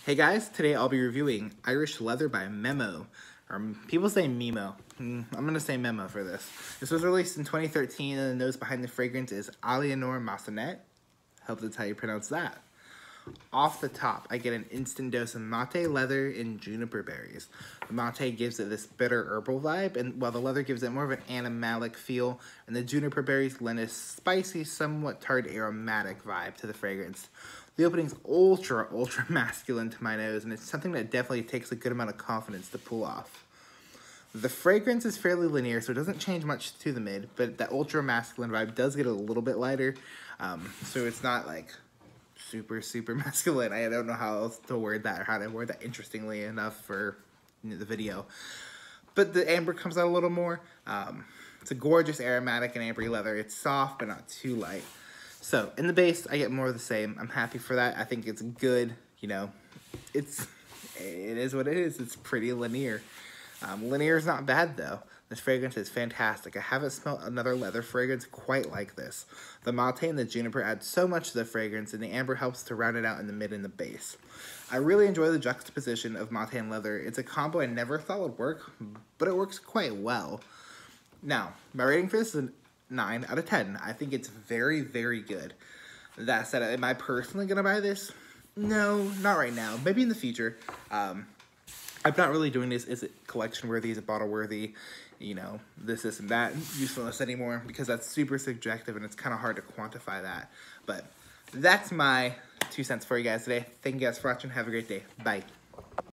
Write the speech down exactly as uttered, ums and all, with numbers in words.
Hey guys, today I'll be reviewing Irish Leather by Memo. Or people say Memo. I'm gonna say Memo for this. This was released in twenty thirteen and the nose behind the fragrance is Aliénor Massenet. Hope that's how you pronounce that. Off the top, I get an instant dose of mate leather and juniper berries. The mate gives it this bitter herbal vibe, and while the leather gives it more of an animalic feel, and the juniper berries lend a spicy, somewhat tart aromatic vibe to the fragrance. The opening's ultra, ultra masculine to my nose, and it's something that definitely takes a good amount of confidence to pull off. The fragrance is fairly linear, so it doesn't change much to the mid, but that ultra masculine vibe does get a little bit lighter, um, so it's not like super, super masculine. I don't know how else to word that or how to word that interestingly enough for you know, the video. But the amber comes out a little more. Um, it's a gorgeous aromatic and ambery leather. It's soft, but not too light. So, in the base, I get more of the same. I'm happy for that. I think it's good, you know, it's, it is what it is. It's pretty linear. Um, linear is not bad, though. This fragrance is fantastic. I haven't smelled another leather fragrance quite like this. The mate and the juniper add so much to the fragrance, and the amber helps to round it out in the mid and the base. I really enjoy the juxtaposition of mate and leather. It's a combo I never thought would work, but it works quite well. Now, my rating for this is a nine out of ten. I think it's very, very good. That said, am I personally going to buy this? No, not right now. Maybe in the future. Um, I'm not really doing this, is it collection worthy, is it bottle worthy, you know, this, this, and that usefulness anymore, because that's super subjective and it's kind of hard to quantify that. But that's my two cents for you guys today. Thank you guys for watching. Have a great day. Bye.